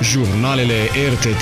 Jurnalele RTT.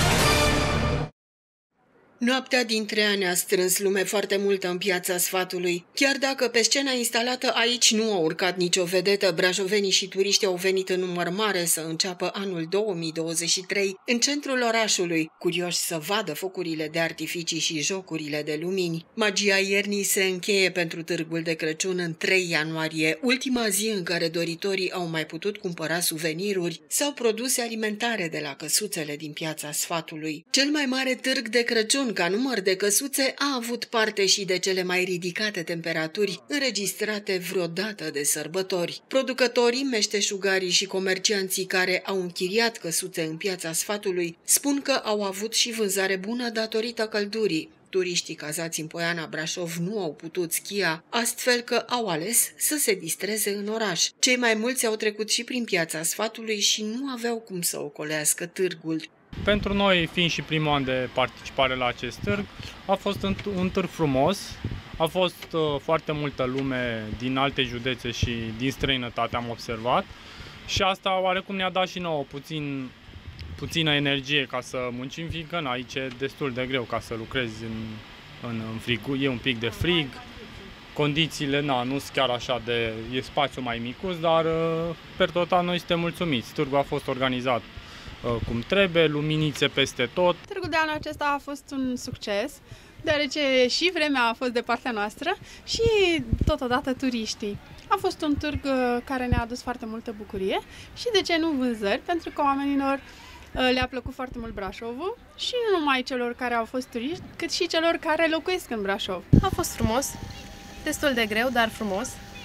Noaptea dintre ani a strâns lume foarte multă în Piața Sfatului. Chiar dacă pe scena instalată aici nu a urcat nicio vedetă, brașovenii și turiștii au venit în număr mare să înceapă anul 2023 în centrul orașului, curioși să vadă focurile de artificii și jocurile de lumini. Magia iernii se încheie pentru Târgul de Crăciun în 3 ianuarie, ultima zi în care doritorii au mai putut cumpăra suveniruri sau produse alimentare de la căsuțele din Piața Sfatului. Cel mai mare târg de Crăciun ca număr de căsuțe a avut parte și de cele mai ridicate temperaturi înregistrate vreodată de sărbători. Producătorii, meșteșugarii și comercianții care au închiriat căsuțe în Piața Sfatului spun că au avut și vânzare bună datorită căldurii. Turiștii cazați în Poiana Brașov nu au putut schia, astfel că au ales să se distreze în oraș. Cei mai mulți au trecut și prin Piața Sfatului și nu aveau cum să ocolească târgul. Pentru noi, fiind și primul an de participare la acest târg, a fost un târg frumos, a fost foarte multă lume din alte județe și din străinătate, am observat, și asta oarecum ne-a dat și nouă puțină energie ca să muncim, fiindcă aici e destul de greu ca să lucrezi în frig, e un pic de frig, condițiile nu sunt chiar așa e spațiu mai micuț, dar per total noi suntem mulțumiți. Târgul a fost organizat cum trebuie, luminițe peste tot. Târgul de anul acesta a fost un succes, deoarece și vremea a fost de partea noastră și totodată turiștii. A fost un târg care ne-a adus foarte multă bucurie și, de ce nu, vânzări, pentru că oamenilor le-a plăcut foarte mult Brașovul și nu numai celor care au fost turiști, cât și celor care locuiesc în Brașov. A fost frumos, destul de greu, dar frumos.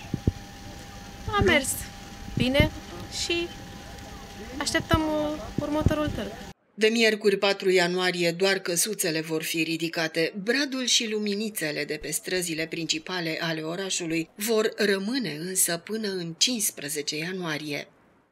A mers bine și așteptăm următorul târg. De miercuri 4 ianuarie doar căsuțele vor fi ridicate. Bradul și luminițele de pe străzile principale ale orașului vor rămâne însă până în 15 ianuarie.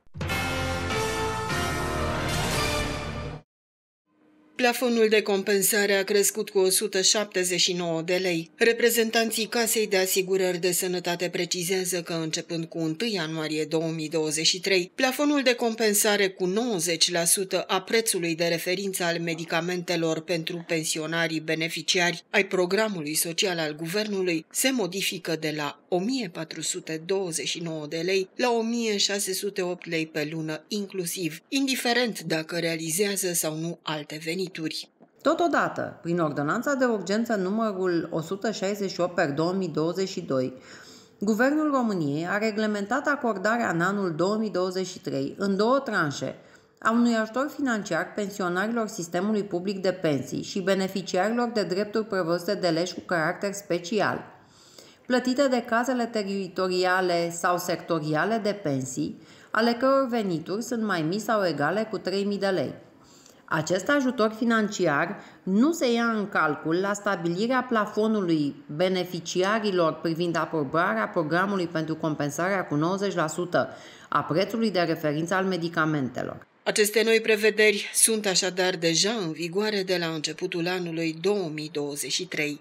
Plafonul de compensare a crescut cu 179 de lei. Reprezentanții Casei de Asigurări de Sănătate precizează că începând cu 1 ianuarie 2023, plafonul de compensare cu 90% a prețului de referință al medicamentelor pentru pensionarii beneficiari ai programului social al guvernului se modifică de la 1429 de lei la 1608 lei pe lună inclusiv, indiferent dacă realizează sau nu alte venituri. Totodată, prin ordonanța de urgență numărul 168/2022, Guvernul României a reglementat acordarea în anul 2023 în 2 tranșe a unui ajutor financiar pensionarilor sistemului public de pensii și beneficiarilor de drepturi prevăzute de legi cu caracter special, plătite de casele teritoriale sau sectoriale de pensii, ale căror venituri sunt mai mici sau egale cu 3.000 de lei. Acest ajutor financiar nu se ia în calcul la stabilirea plafonului beneficiarilor privind aprobarea programului pentru compensarea cu 90% a prețului de referință al medicamentelor. Aceste noi prevederi sunt așadar deja în vigoare de la începutul anului 2023.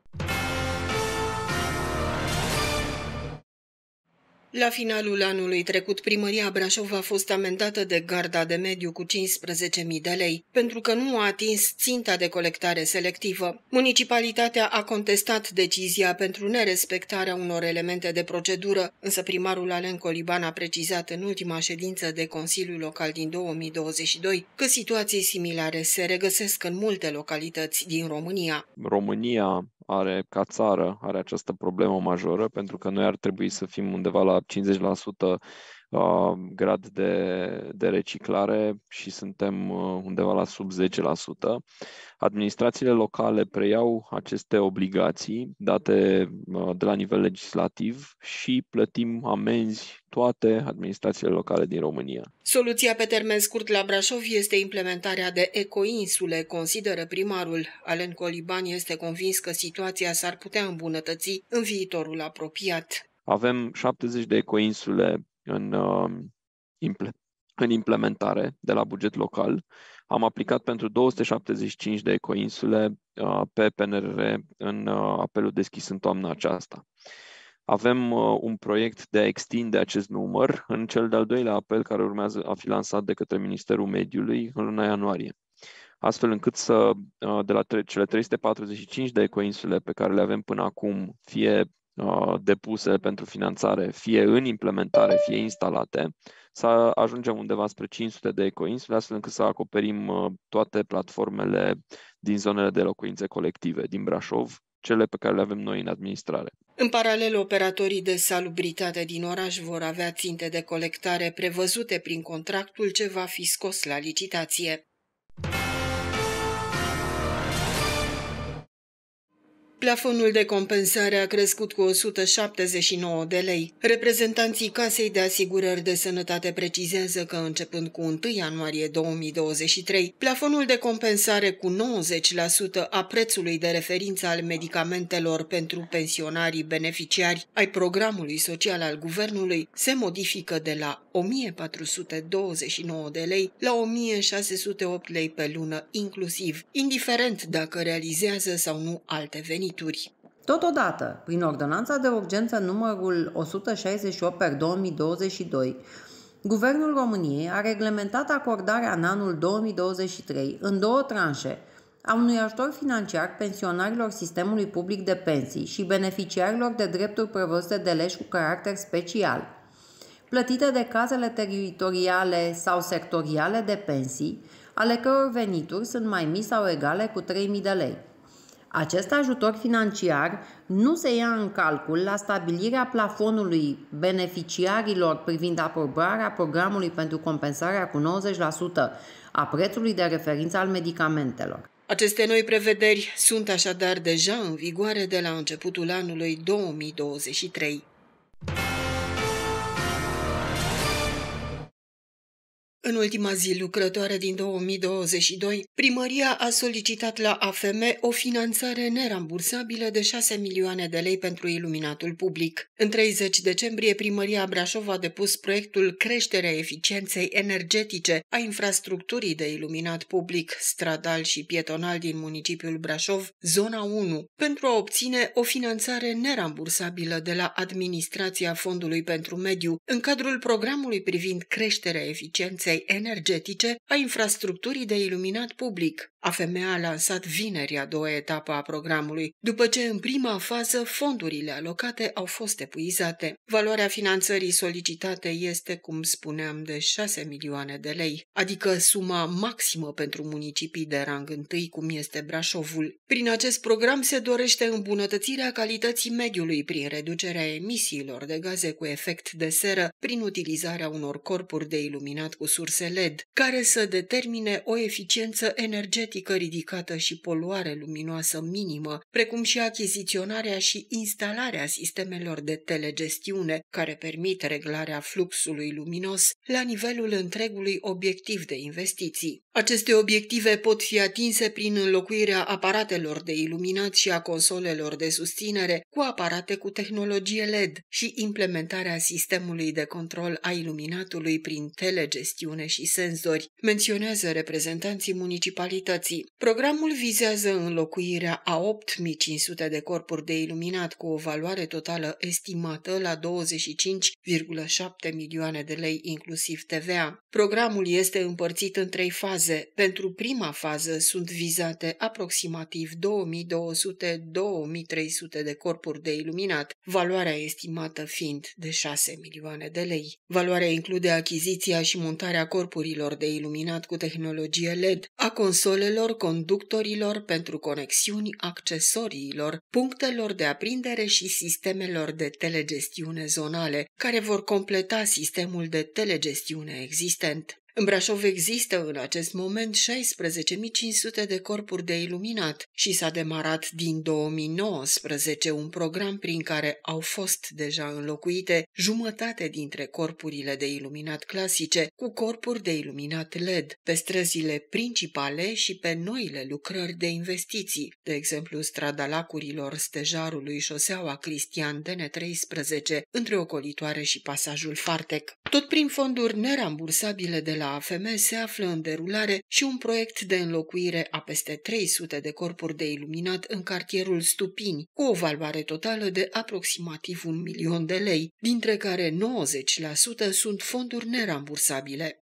La finalul anului trecut, Primăria Brașov a fost amendată de Garda de Mediu cu 15.000 de lei, pentru că nu a atins ținta de colectare selectivă. Municipalitatea a contestat decizia pentru nerespectarea unor elemente de procedură, însă primarul Alen Coliban a precizat în ultima ședință de Consiliul Local din 2022 că situații similare se regăsesc în multe localități din România. România ca țară are această problemă majoră, pentru că noi ar trebui să fim undeva la 50% grad de reciclare și suntem undeva la sub 10%. Administrațiile locale preiau aceste obligații date de la nivel legislativ și plătim amenzi toate administrațiile locale din România. Soluția pe termen scurt la Brașov este implementarea de ecoinsule, consideră primarul. Alen Coliban este convins că situația s-ar putea îmbunătăți în viitorul apropiat. Avem 70 de ecoinsule în implementare de la buget local. Am aplicat pentru 275 de ecoinsule pe PNRR în apelul deschis în toamna aceasta. Avem un proiect de a extinde acest număr în cel de-al doilea apel care urmează a fi lansat de către Ministerul Mediului în luna ianuarie. Astfel încât să, de la cele 345 de ecoinsule pe care le avem până acum, fie depuse pentru finanțare, fie în implementare, fie instalate, să ajungem undeva spre 500 de ecoinsule, astfel încât să acoperim toate platformele din zonele de locuințe colective din Brașov, cele pe care le avem noi în administrare. În paralel, operatorii de salubritate din oraș vor avea ținte de colectare prevăzute prin contractul ce va fi scos la licitație. Plafonul de compensare a crescut cu 179 de lei. Reprezentanții Casei de Asigurări de Sănătate precizează că începând cu 1 ianuarie 2023, plafonul de compensare cu 90% a prețului de referință al medicamentelor pentru pensionarii beneficiari ai programului social al guvernului se modifică de la 1429 de lei la 1608 lei pe lună inclusiv, indiferent dacă realizează sau nu alte venituri. Totodată, prin ordonanța de urgență numărul 168/2022, Guvernul României a reglementat acordarea în anul 2023 în 2 tranșe a unui ajutor financiar pensionarilor sistemului public de pensii și beneficiarilor de drepturi prevăzute de legi cu caracter special, plătite de casele teritoriale sau sectoriale de pensii, ale căror venituri sunt mai mici sau egale cu 3.000 de lei. Acest ajutor financiar nu se ia în calcul la stabilirea plafonului beneficiarilor privind aprobarea programului pentru compensarea cu 90% a prețului de referință al medicamentelor. Aceste noi prevederi sunt așadar deja în vigoare de la începutul anului 2023. În ultima zi lucrătoare din 2022, primăria a solicitat la AFM o finanțare nerambursabilă de 6 milioane de lei pentru iluminatul public. În 30 decembrie, primăria Brașov a depus proiectul Creșterea eficienței energetice a infrastructurii de iluminat public, stradal și pietonal din municipiul Brașov, zona 1, pentru a obține o finanțare nerambursabilă de la Administrația Fondului pentru Mediu în cadrul programului privind creșterea eficienței energetice a infrastructurii de iluminat public. AFM a lansat vineri a doua etapă a programului, după ce în prima fază fondurile alocate au fost epuizate. Valoarea finanțării solicitate este, cum spuneam, de 6 milioane de lei, adică suma maximă pentru municipii de rang 1, cum este Brașovul. Prin acest program se dorește îmbunătățirea calității mediului prin reducerea emisiilor de gaze cu efect de seră prin utilizarea unor corpuri de iluminat cu surse LED, care să determine o eficiență energetică ridicată și poluare luminoasă minimă, precum și achiziționarea și instalarea sistemelor de telegestiune care permit reglarea fluxului luminos la nivelul întregului obiectiv de investiții. Aceste obiective pot fi atinse prin înlocuirea aparatelor de iluminat și a consolelor de susținere cu aparate cu tehnologie LED și implementarea sistemului de control a iluminatului prin telegestiune și senzori, menționează reprezentanții municipalității. Programul vizează înlocuirea a 8.500 de corpuri de iluminat cu o valoare totală estimată la 25,7 milioane de lei inclusiv TVA. Programul este împărțit în 3 faze. Pentru prima fază sunt vizate aproximativ 2200-2300 de corpuri de iluminat, valoarea estimată fiind de 6 milioane de lei. Valoarea include achiziția și montarea corpurilor de iluminat cu tehnologie LED, a consolelor, conductorilor pentru conexiuni, accesoriilor, punctelor de aprindere și sistemelor de telegestiune zonale, care vor completa sistemul de telegestiune existent. În Brașov există în acest moment 16.500 de corpuri de iluminat și s-a demarat din 2019 un program prin care au fost deja înlocuite jumătate dintre corpurile de iluminat clasice cu corpuri de iluminat LED pe străzile principale și pe noile lucrări de investiții, de exemplu strada Lacurilor, Stejarului, șoseaua Cristian DN13, între Ocolitoare și pasajul Fartec. Tot prin fonduri nerambursabile de la la AFM se află în derulare și un proiect de înlocuire a peste 300 de corpuri de iluminat în cartierul Stupini, cu o valoare totală de aproximativ 1 milion de lei, dintre care 90% sunt fonduri nerambursabile.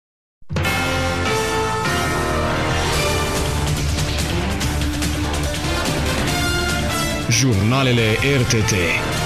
Jurnalele RTT.